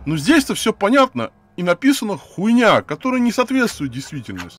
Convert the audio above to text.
Но здесь-то все понятно и написано хуйня, которая не соответствует действительности.